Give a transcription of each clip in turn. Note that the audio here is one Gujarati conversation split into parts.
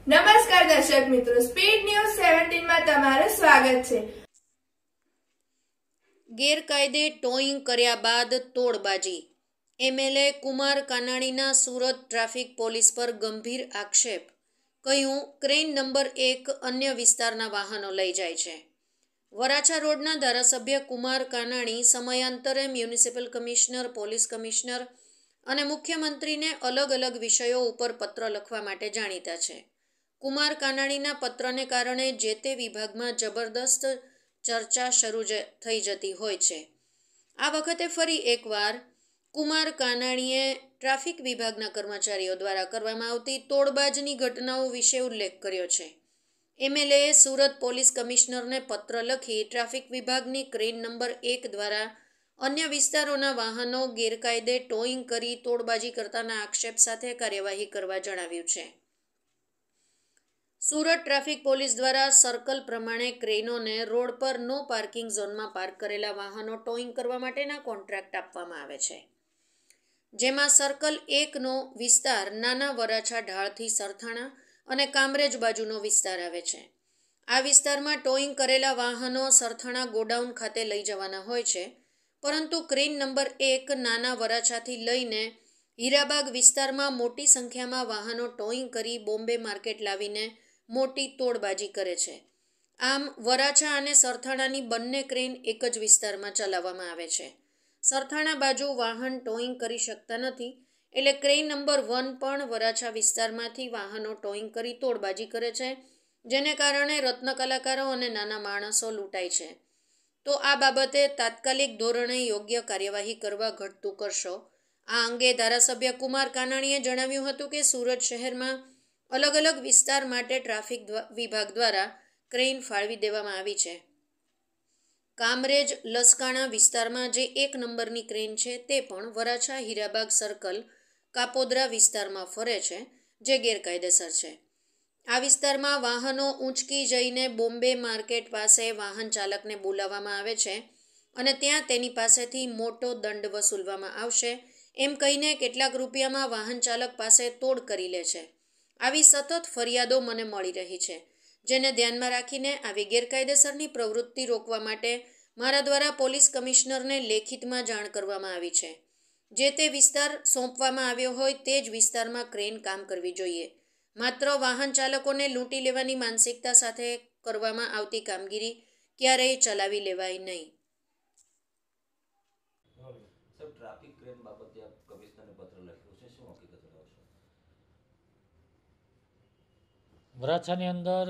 નમસ્કાર દર્શક મિત્રો, સ્પીડ ન્યૂઝ 17 માં તમારું સ્વાગત છે। ગેરકાયદે ટોઈંગ કર્યા બાદ તોડબાજી। એમએલએ કુમાર કાનાણીના સુરત ટ્રાફિક પોલીસ પર ગંભીર આક્ષેપ। કહ્યું, ક્રેન નંબર 1 અન્ય વિસ્તારના વાહનો લઈ જાય છે। વરાછા રોડના ધારાસભ્ય કુમાર કાનાણી સમયાંતરે મ્યુનિસિપલ કમિશનર, પોલીસ કમિશનર અને મુખ્યમંત્રીને અલગ અલગ વિષયો ઉપર પત્ર લખવા માટે જાણીતા છે। કુમાર કાનાણીના પત્રને કારણે જે તે વિભાગમાં જબરદસ્ત ચર્ચા શરૂ થઈ જતી હોય છે। આ વખતે ફરી એકવાર કુમાર કાનાણીએ ટ્રાફિક વિભાગના કર્મચારીઓ દ્વારા કરવામાં આવતી તોડબાજની ઘટનાઓ વિશે ઉલ્લેખ કર્યો છે। એમએલએએ સુરત પોલીસ કમિશનરને પત્ર લખી ટ્રાફિક વિભાગની ક્રેન નંબર 1 દ્વારા અન્ય વિસ્તારોના વાહનો ગેરકાયદે ટોઈંગ કરી તોડબાજી કરતાના આક્ષેપ સાથે કાર્યવાહી કરવા જણાવ્યું છે। સુરત ટ્રાફિક પોલીસ દ્વારા સર્કલ પ્રમાણે ક્રેનોને રોડ પર નો પાર્કિંગ ઝોનમાં પાર્ક કરેલા વાહનો ટોઈંગ કરવા માટેના કોન્ટ્રાક્ટ આપવામાં આવે છે, જેમાં સર્કલ 1નો વિસ્તાર નાના વરાછા ઢાળથી સરથાણા અને કામરેજ બાજુનો વિસ્તાર આવે છે। આ વિસ્તારમાં ટોઈંગ કરેલા વાહનો સરથાણા ગોડાઉન ખાતે લઈ જવાના હોય છે, પરંતુ ક્રેન નંબર 1 નાના વરાછાથી લઈને હીરાબાગ વિસ્તારમાં મોટી સંખ્યામાં વાહનો ટોઈંગ કરી બોમ્બે માર્કેટ લાવીને મોટી તોડબાજી કરે છે। આમ વરાછા અને સરથાણાની બંને ક્રેન એક જ વિસ્તારમાં ચલાવવામાં આવે છે। સરથાણા બાજુ વાહન ટોઈંગ કરી શકતા નથી, એટલે ક્રેન નંબર 1 પણ વરાછા વિસ્તારમાંથી વાહનો ટોઈંગ કરી તોડબાજી કરે છે, જેને કારણે રત્ન કલાકારો અને નાના માણસો લૂંટાય છે। તો આ બાબતે તાત્કાલિક ધોરણે યોગ્ય કાર્યવાહી કરવા ઘટતું કરશો। આ અંગે ધારાસભ્ય કુમાર કાનાણીએ જણાવ્યું હતું કે સુરત શહેરમાં અલગ અલગ વિસ્તાર માટે ટ્રાફિક વિભાગ દ્વારા ક્રેન ફાળવી દેવામાં આવી છે। કામરેજ લસકાણા વિસ્તારમાં જે 1 નંબરની ક્રેન છે તે પણ વરાછા હીરાબાગ સર્કલ કાપોદ્રા વિસ્તારમાં ફરે છે, જે ગેરકાયદેસર છે। આ વિસ્તારમાં વાહનો ઊંચકી જઈને બોમ્બે માર્કેટ પાસે વાહન ચાલકને બોલાવવામાં આવે છે અને ત્યાં તેની પાસેથી મોટો દંડ વસૂલવામાં આવશે એમ કહીને કેટલાક રૂપિયામાં વાહન ચાલક પાસે તોડ કરી લે છે। આવી સતત ફરિયાદો મને મળી રહી છે, જેને ધ્યાનમાં રાખીને આવી ગેરકાયદેસરની પ્રવૃત્તિ રોકવા માટે મારા દ્વારા પોલીસ કમિશનરને લેખિતમાં જાણ કરવામાં આવી છે। જે તે વિસ્તાર સોંપવામાં આવ્યો હોય તે જ વિસ્તારમાં ક્રેન કામ કરવી જોઈએ। માત્ર વાહન ચાલકોને લૂંટી લેવાની માનસિકતા સાથે કરવામાં આવતી કામગીરી ક્યારેય ચલાવી લેવાય નહીં। ટ્રાફિક ક્રેન બાબતે આપ કમિશનરને પત્ર લખ્યો છે, શું હકીકત જણાવશો? વરાછાની અંદર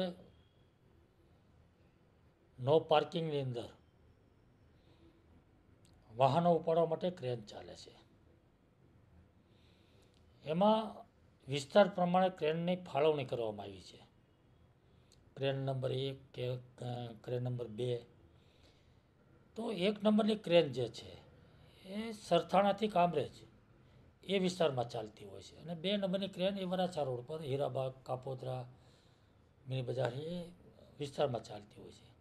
નો પાર્કિંગની અંદર વાહનો ઉપાડવા માટે ક્રેન ચાલે છે। એમાં વિસ્તાર પ્રમાણે ક્રેનની ફાળવણી કરવામાં આવી છે। ક્રેન નંબર 1 કે ક્રેન નંબર 2, તો 1 નંબરની ક્રેન જે છે એ સરથાણાથી કામરેજ એ વિસ્તારમાં ચાલતી હોય છે અને 2 નંબરની ક્રેન એ વરાછા રોડ પર હીરાબાગ, કાપોદ્રા, મિની બજાર એ વિસ્તારમાં ચાલતી હોય છે।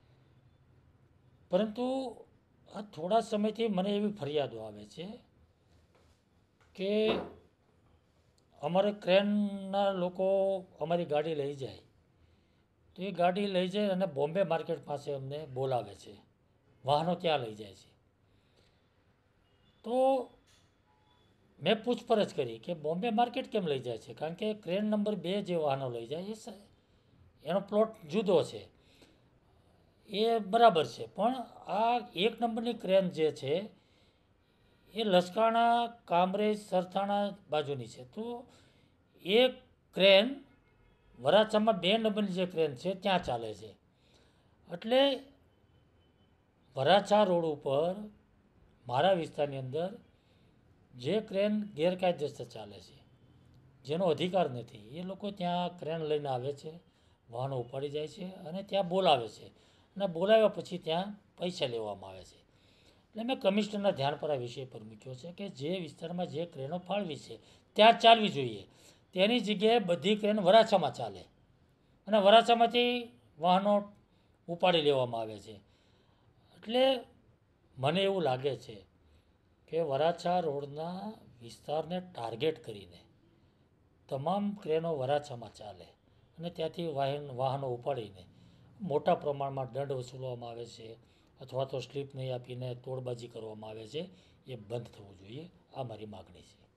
પરંતુ આ થોડા સમયથી મને એવી ફરિયાદો આવે છે કે અમારે ક્રેનના લોકો અમારી ગાડી લઈ જાય તો એ ગાડી લઈ જાય અને બોમ્બે માર્કેટ પાસે અમને બોલાવે છે, વાહનો ત્યાં લઈ જાય છે। તો મેં પૂછપરછ કરી કે બોમ્બે માર્કેટ કેમ લઈ જાય છે, કારણ કે ક્રેન નંબર 2 જે વાહનો લઈ જાય એનો પ્લોટ જુદો છે, એ બરાબર છે, પણ આ 1 નંબરની ક્રેન જે છે એ લસકાણા, કામરેજ, સરથાણા બાજુની છે। તો એ ક્રેન વરાછામાં 2 નંબરની જે ક્રેન છે ત્યાં ચાલે છે, એટલે વરાછા રોડ ઉપર મારા વિસ્તારની અંદર જે ક્રેન ગેરકાયદેસર ચાલે છે, જેનો અધિકાર નથી, એ લોકો ત્યાં ક્રેન લઈને આવે છે, વાહનો ઉપાડી જાય છે અને ત્યાં બોલાવે છે અને બોલાવ્યા પછી ત્યાં પૈસા લેવામાં આવે છે। એટલે મેં કમિશનરના ધ્યાન પર આ વિષય પર મૂક્યો છે કે જે વિસ્તારમાં જે ક્રેનો ફાળવી છે ત્યાં ચાલવી જોઈએ, તેની જગ્યાએ બધી ક્રેન વરાછામાં ચાલે અને વરાછામાંથી વાહનો ઉપાડી લેવામાં આવે છે। એટલે મને એવું લાગે છે કે વરાછા રોડના વિસ્તારને ટાર્ગેટ કરીને તમામ ક્રેનો વરાછામાં ચાલે અને ત્યાંથી વાહનો ઉપાડીને મોટા પ્રમાણમાં દંડ વસૂલવામાં આવે છે અથવા તો સ્લીપ નહીં આપીને તોડબાજી કરવામાં આવે છે, એ બંધ થવું જોઈએ. આ મારી માગણી છે.